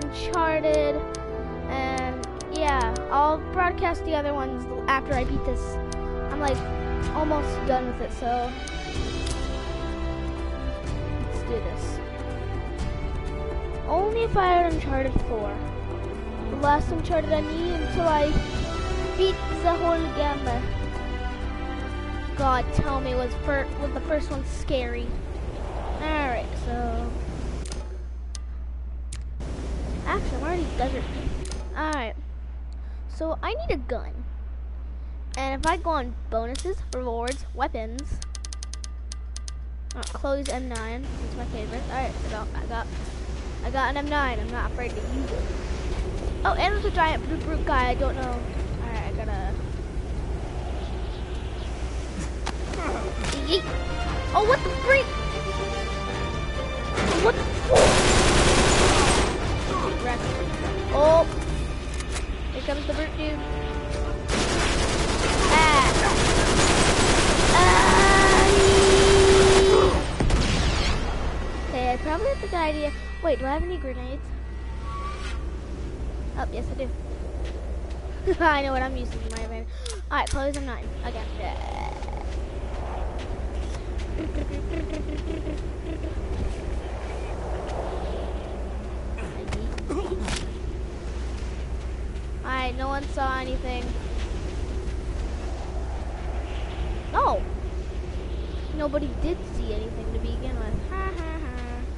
Uncharted, and yeah, I'll broadcast the other ones after I beat this. I'm like almost done with it, so let's do this. Only if I had Uncharted 4. The last Uncharted I need until I beat the whole game. God, tell me, was the first one scary? Alright, so actually, I'm already desert. Alright, so I need a gun. And if I go on bonuses, rewards, weapons, Chloe's M9, it's my favorite. Alright, so I got an M9. I'm not afraid to use it. Oh, and there's a giant blue brute guy. I don't know. Alright, I gotta. Yeet. Oh, what the freak? What the? Oh, here comes the brute dude. Okay, I probably have the good idea. Wait, do I have any grenades? Oh, yes I do. I know what I'm using in my advantage. Alright, close M9. Again. Alright, no one saw anything. No! Nobody did see anything to begin with. Ha ha ha.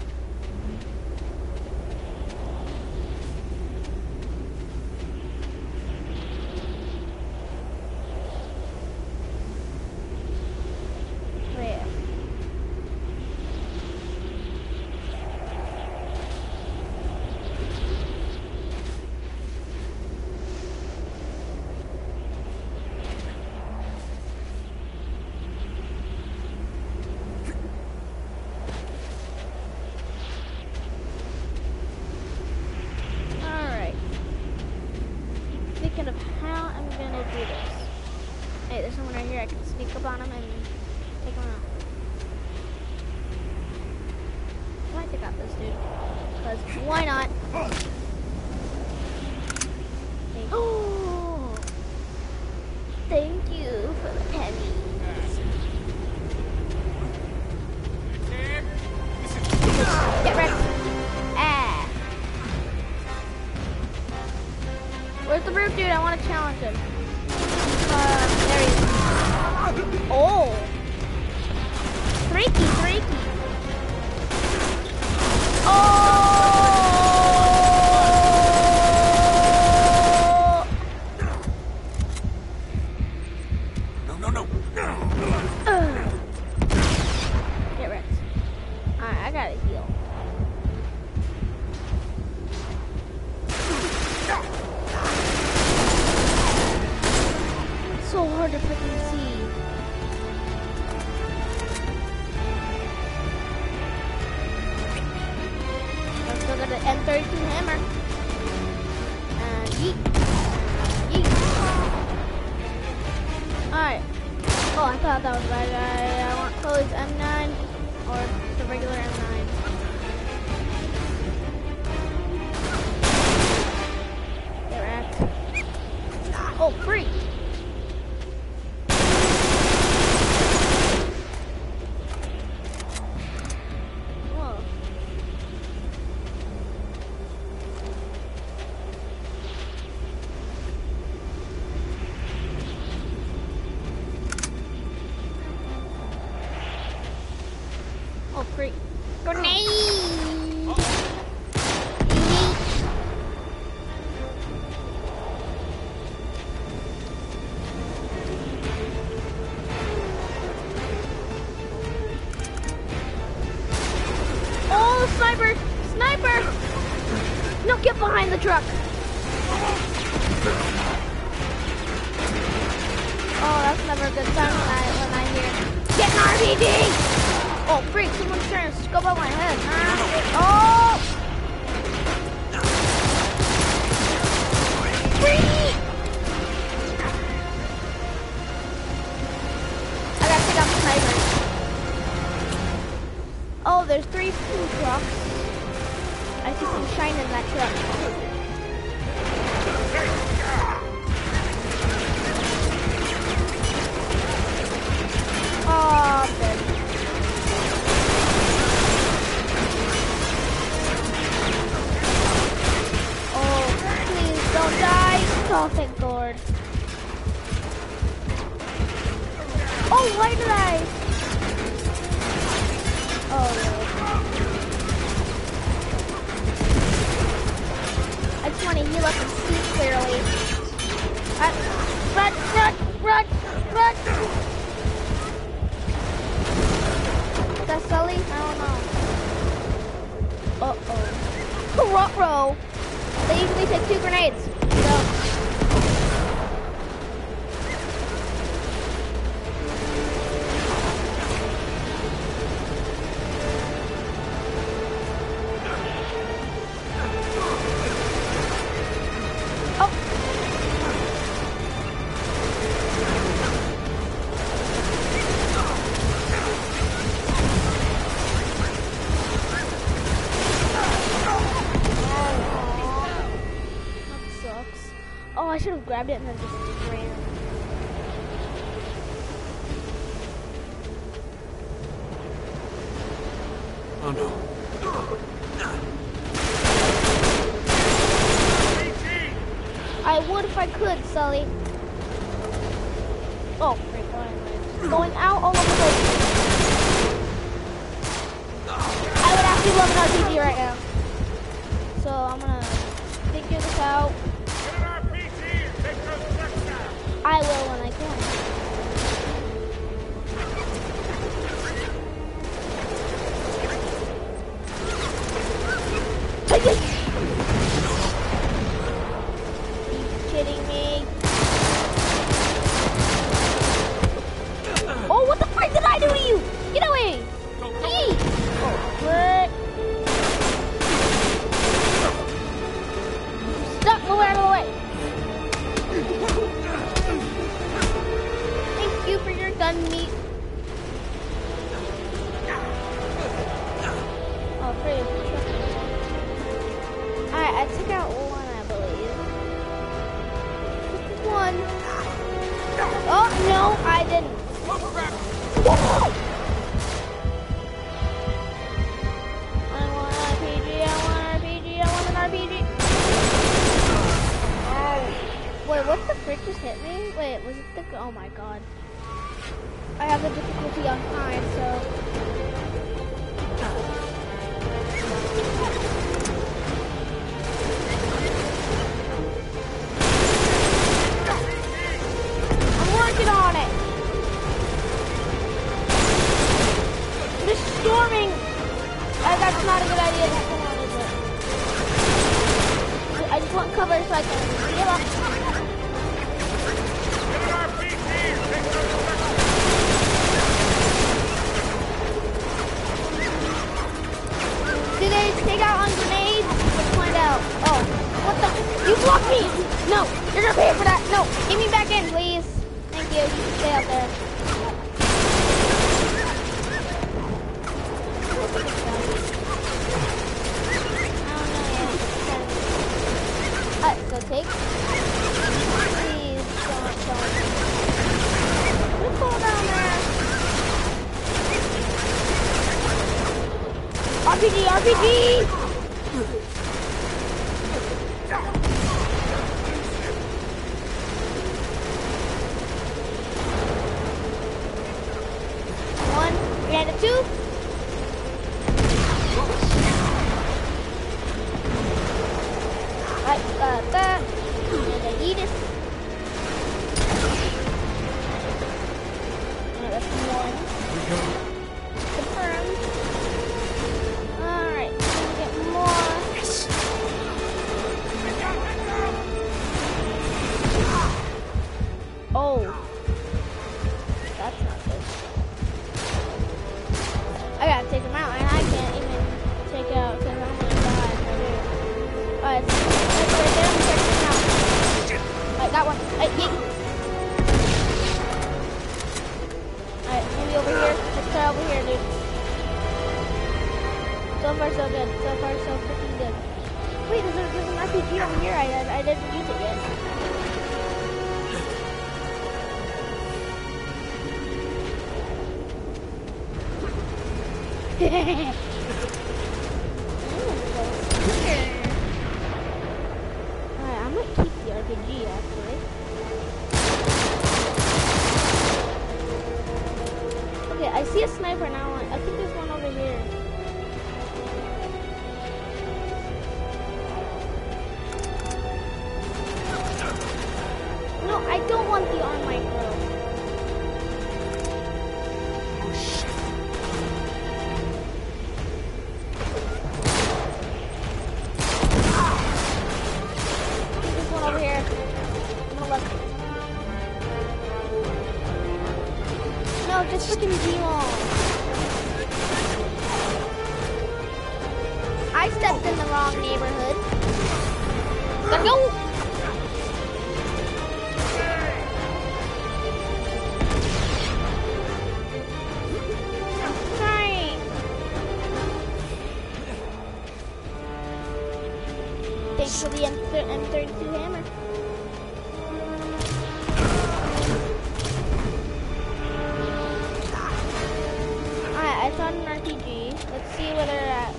Wait. Of how I'm gonna do this. Hey, there's someone right here. I can sneak up on him and take him out. I might take out this dude. Because why not? Oh, thank you for the pennies. Get ready. Where's the brute dude? I want to challenge him. There he is. Oh! Freaky, freaky. Oh! No. Get wrecked. Alright, I gotta heal. So hard to freaking see. I still got the M32 hammer. And yeet. Yeet. Alright. Oh, I thought that was bad. I want Chloe's M9 or the regular M9. Get wrecked. Oh, free. Oh, freak. Grenade! Oh, sniper! Sniper! No, get behind the truck! Oh, that's never a good sign when I hear, get an RPD! Oh, freak, someone's trying to scope out my head. Oh! Freak! I gotta take out the sniper. Oh, there's 3 food trucks. I see some shine in that truck. Oh, thank God. Oh, why did I? Oh, really? I just want to heal up and see clearly. Run, run, run, run! Is that Sully? I don't know. Uh-oh. Ruh-roh. They usually take 2 grenades. So. I should have grabbed it and then just ran. Oh no. I would if I could, Sully. Oh, great. Going out all over the place. I would actually love an RPG right now. So I'm gonna figure this out. I will when I can. Are you kidding me? Oh, what the frick did I do to you? Get away! Eee! Oh, frick. Stop, move out of the way. For your gun meat. Oh, pretty. Alright, I took out one, I believe. One. Oh, no, I didn't. I want an RPG, I want an RPG, I want an RPG. Oh. Wait, what the frick just hit me? Wait, was it the... Oh my god. I have the difficulty on high, so... I'm working on it! This storming! That's not a good idea. Come on, is it? I just want cover so I can get up. Do they take out on grenades? Let's find out. Oh, what the? You blocked me! No, you're gonna pay for that. No, get me back in, please. Thank you. You can stay out there. Alright, so take. Please don't. Let's fall down there. RPG, RPG! One, and a 2. Right, that. And a Yeetus. Alright, that's 1. Confirmed. Alright, gonna get more. Yes. Oh. That's not good. I gotta take him out, and I can't even take out because I'm gonna die right here. Alright, it's right there. I'm taking him out. Alright, got one. Alright, yeet. Alright, maybe over here. Let's try over here, dude. So far, so good. So far, so freaking good. Wait, there's an RPG over here. I didn't use it yet. Alright, I'm gonna keep the RPG actually. want the arm micro. Oh shit. There's one over here. I'm gonna look. No, just freaking demon. I stepped in the wrong neighborhood. Gotta go! I'm trying. Thanks for the M32 hammer. Alright, I found an RPG. Let's see where they're at.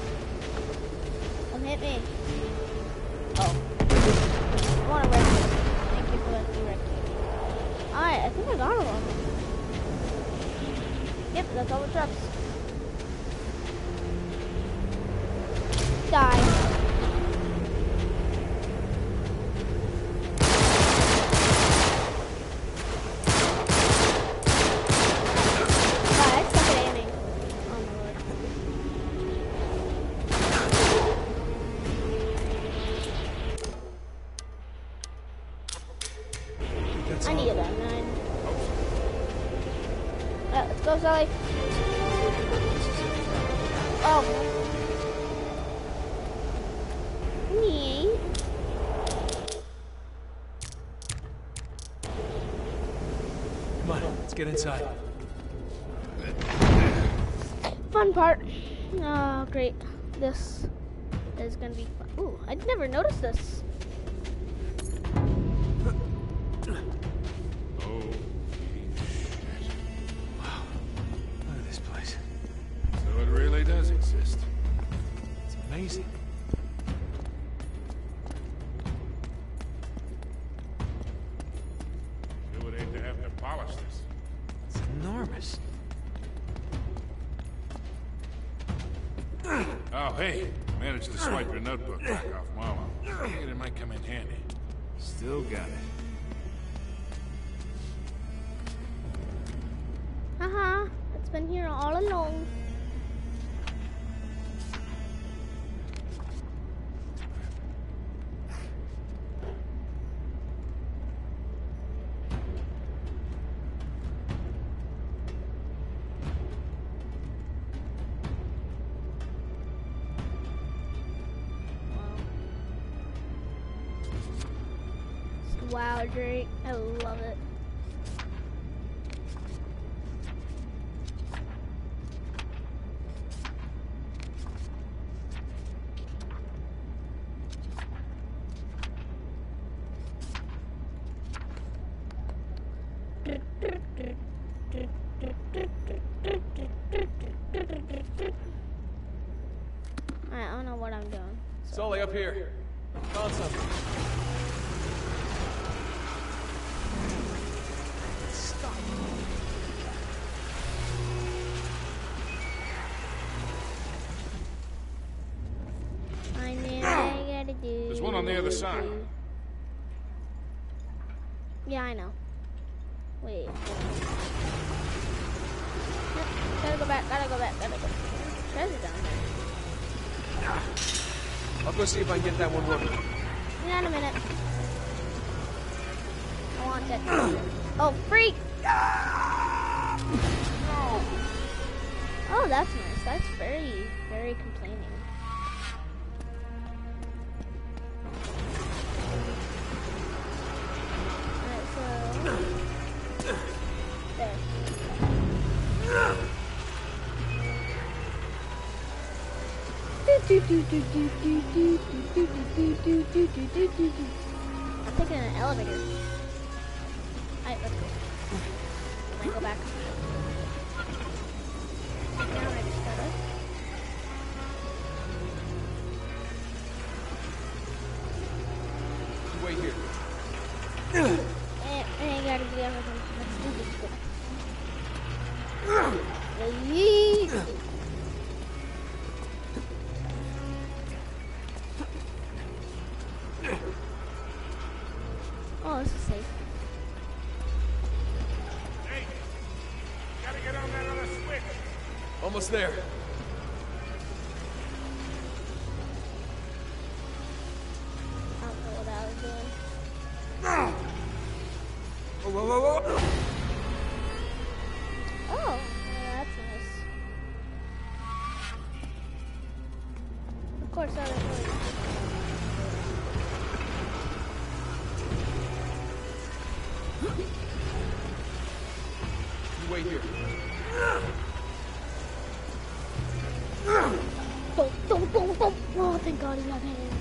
Hit me. Oh. I want to wreck this. Thank you for letting me wreck you. Alright, I think I got all of them. Yep, that's all the trucks. Die. I need a 9. Let's go, Sally. Oh. Me. Come on, let's get inside. Fun part. Oh, great. This is gonna be fun. Ooh, I'd never noticed this. Amazing. It would hate to have to polish this. It's enormous. Oh, hey. Managed to swipe your notebook back off Mama. Figured it might come in handy. Still got it. Haha, it's been here all along. Wow, Drake, I love it. I don't know what I'm doing. Sully, up here. Found something. Stop. I know I gotta do. There's one on the other side. Yeah, I know. Wait. Gotta go back, gotta go back, gotta go. Treasure down there. I'll go see if I can get that one working. Hang on a minute. I want it. Oh, freak! Oh, that's nice. That's very, very complaining. Alright, so... There. I'm taking an elevator. Alright, let's go. Can I go back? Now I just gotta... Wait here. I gotta do everything. Let's do this. Yeet. Oh, this is safe. Almost there. I don't know what I was doing. Whoa, whoa, whoa, whoa. Oh, yeah, that's nice. Of course, I don't know. You wait here. Boom. Oh, thank God he got hands.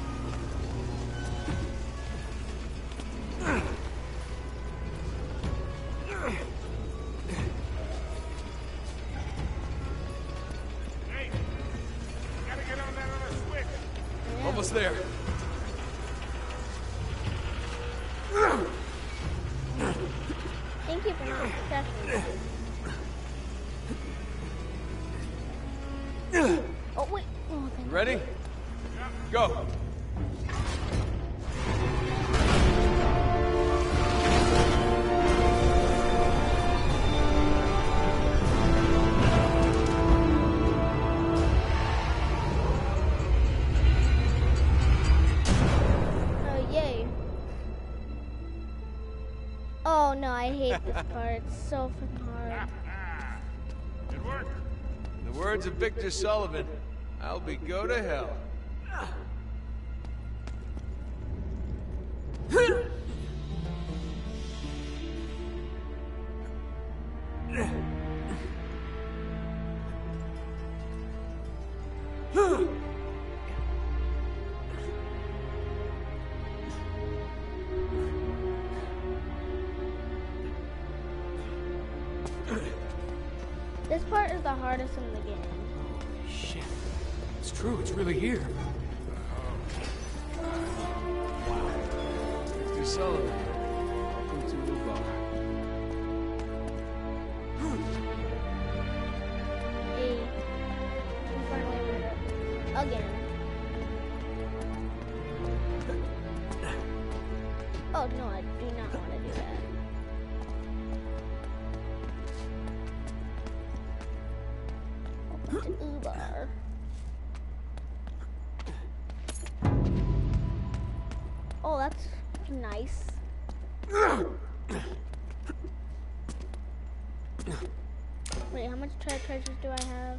Hey, you gotta get on that other switch. Almost there. Thank you for not protecting me. Oh, wait. Oh, thank You ready? Go. Oh, yay. Oh, no, I hate this part. It's so freaking hard. Good work. In the words of Victor Sullivan, I'll be go to hell. This part is the hardest in the game. Shit. It's true, it's really here. Victor Sullivan, welcome to Ubar. Hey, we finally made it. Again. Oh, no, I do not want to do that. Welcome to Ubar. Oh, that's nice. Wait, how much treasures do I have?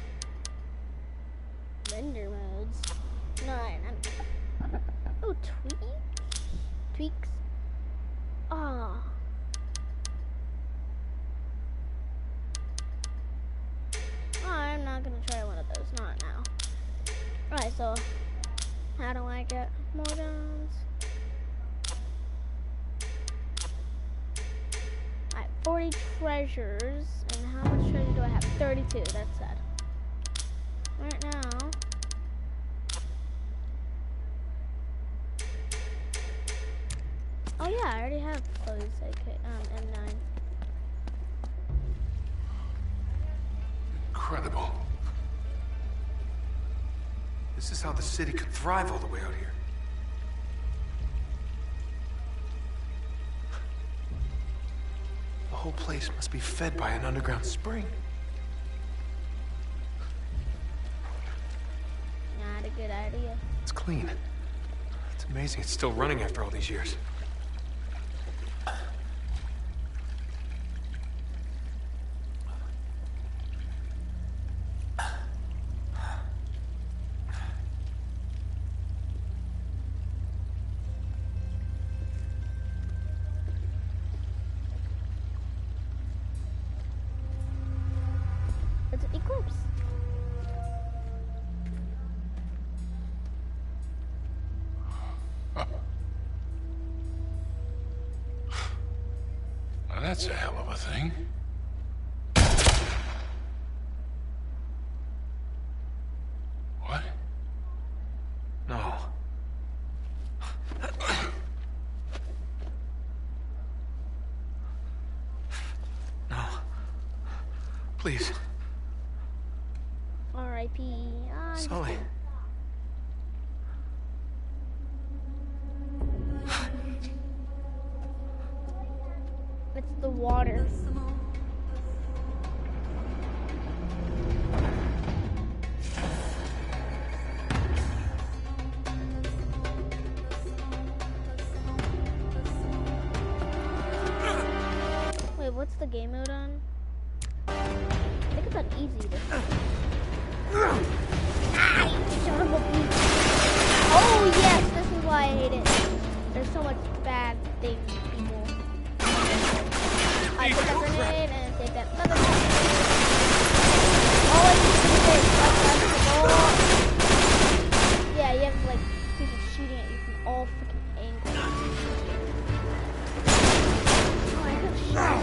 Render modes. None. Oh, tweaks. Ah. Oh, I'm not gonna try one of those. Not now. Alright, so how do I get more guns? Alright, 40 treasures. And how much treasure do I have? 32. That's sad. Right now. Oh yeah, I already have clothes. M9. Incredible. This is how the city could thrive all the way out here. The whole place must be fed by an underground spring. Not a good idea. It's clean. It's amazing it's still running after all these years. It's an eclipse. Now that's a hell of a thing. What? No. No. Please. R.I.P. Sully. It's the water. the game mode on? I think it's on easy this time. Son of a bitch. Oh yes, this is why I hate it. There's so much bad things, people. I take that grenade and take that other grenade. All I need to do is yeah, you have like people shooting at you from all freaking angles. Oh, I could shoot.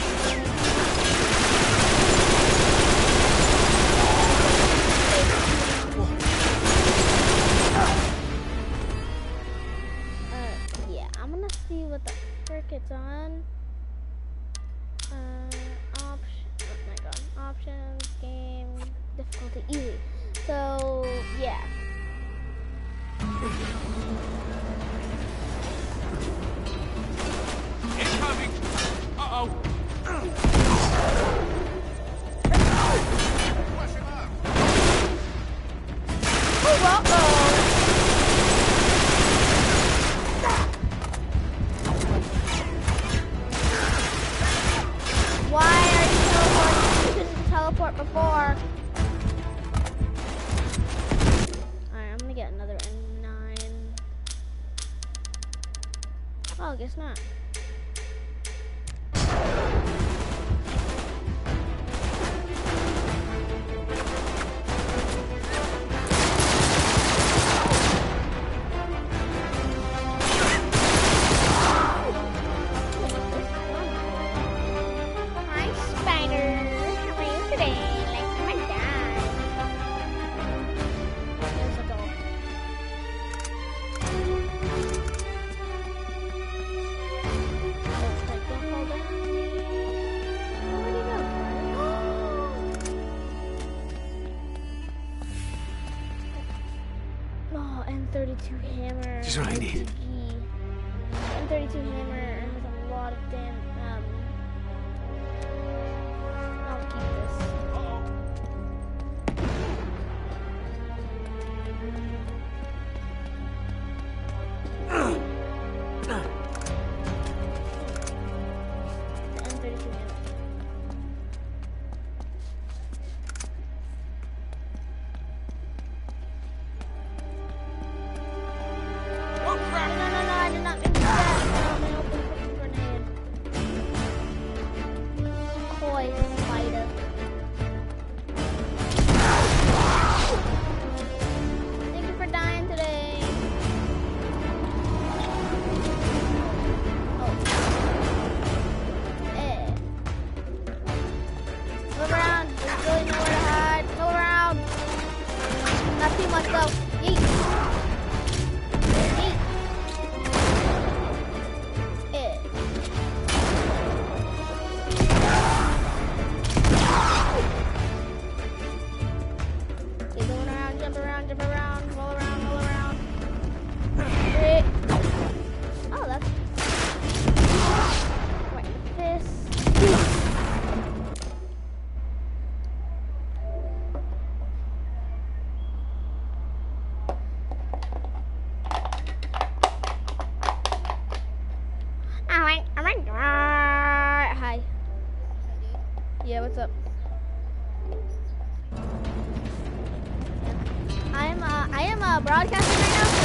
Yeah, I'm gonna see what the frick it's on. Oh my god. Options, game, difficulty, easy. So, yeah. Incoming! Uh-oh! Oh, uh-oh. Why are you teleporting? You couldn't teleport before. Alright, I'm gonna get another M9. Oh, I guess not. M32 hammer. This is what I need. M32 hammer has a lot of I'll keep this. The M32 hammer. Hi. Yeah, what's up? I am broadcasting right now,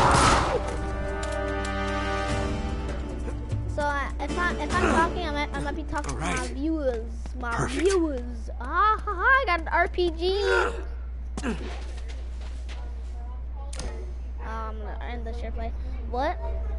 so if I'm talking, I might be talking to my viewers. Viewers. I got an RPG. I'm gonna end the share play. What?